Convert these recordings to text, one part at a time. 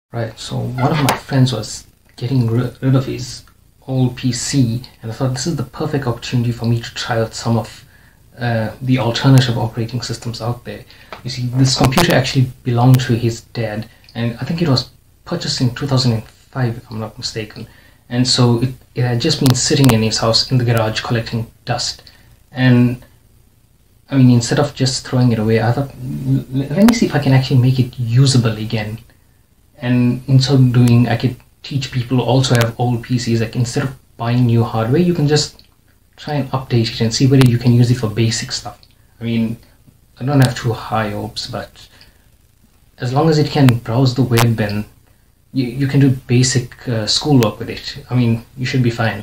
Right. So one of my friends was getting rid of his old PC, and I thought this is the perfect opportunity for me to try out some of the alternative operating systems out there. You see, this computer actually belonged to his dad, and I think it was purchased in 2005, if I'm not mistaken. And so it had just been sitting in his house in the garage collecting dust. And I mean, instead of just throwing it away, I thought, let me see if I can actually make it usable again. And in so doing, I could teach people who also have old PCs, like instead of buying new hardware, you can just try and update it and see whether you can use it for basic stuff. I mean, I don't have too high hopes, but as long as it can browse the web and you can do basic schoolwork with it, I mean, you should be fine.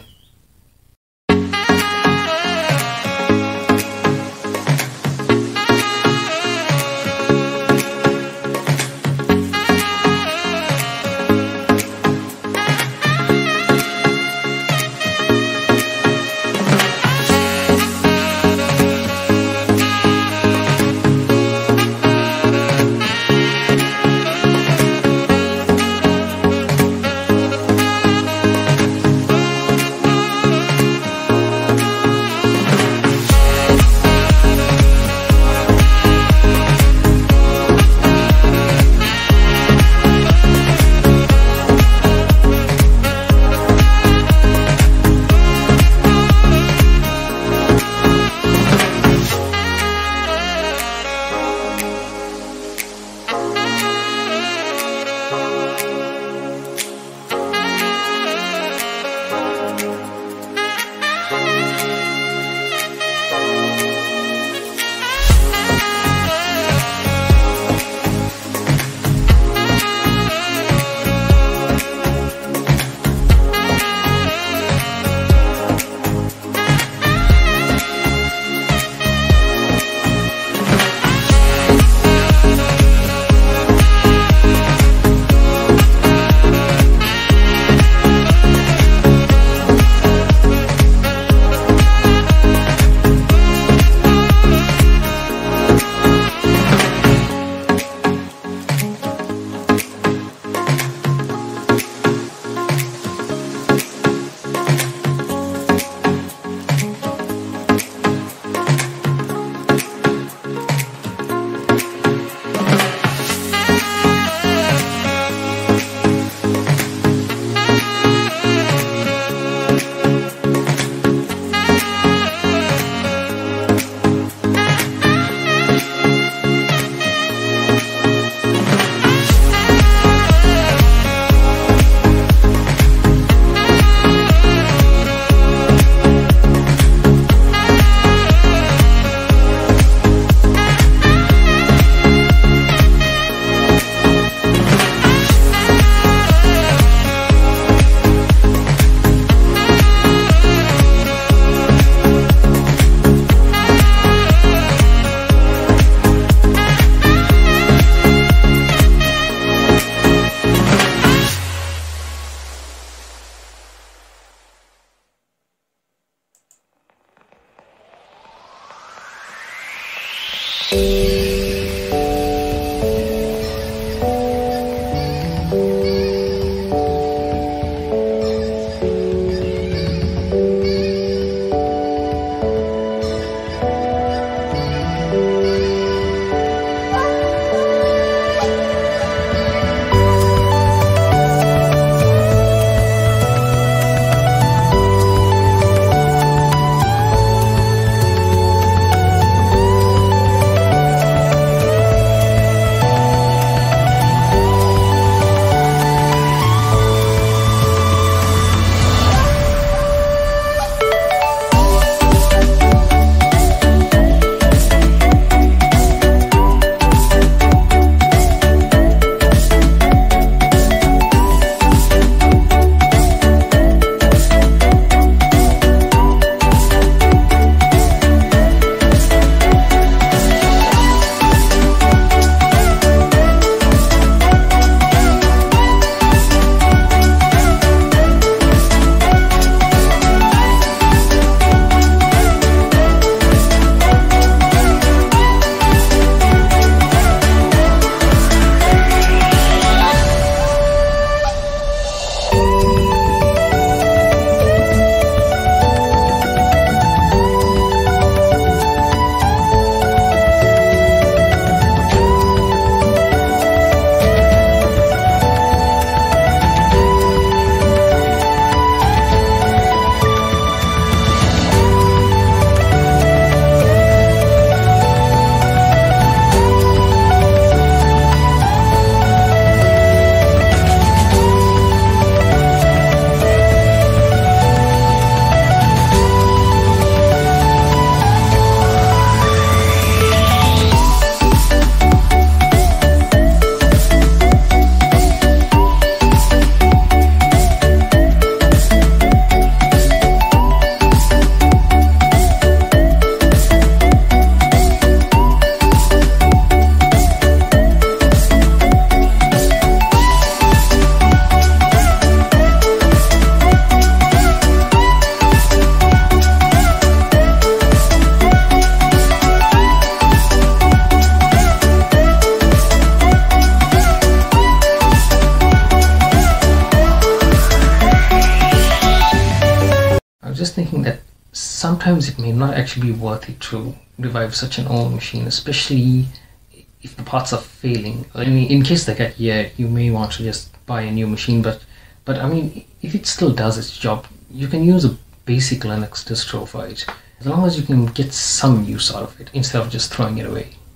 thinking that sometimes it may not actually be worth it to revive such an old machine, especially if the parts are failing. I mean, in case like that, yeah, you may want to just buy a new machine, but I mean, if it still does its job, you can use a basic Linux distro for it, as long as you can get some use out of it instead of just throwing it away.